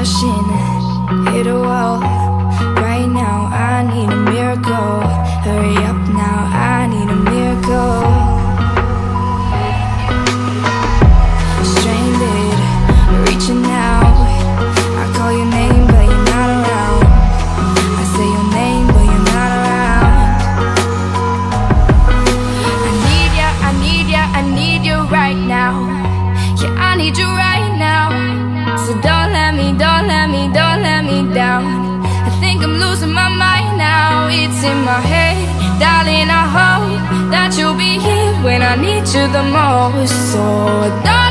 pushing, hit a wall. Right now I need a miracle. Hurry up now, I need a miracle. Stranded, reaching out. I call your name but you're not around. I say your name but you're not around. I need ya, I need ya, I need you right now. Yeah, I need you right now. So don't let me down. I think I'm losing my mind now. It's in my head, darling, I hope that you'll be here when I need you the most. So don't